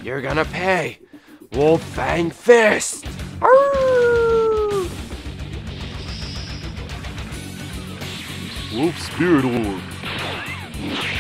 You're gonna pay. Wolf Fang Fist. Arrgh! Wolf Spirit Orb.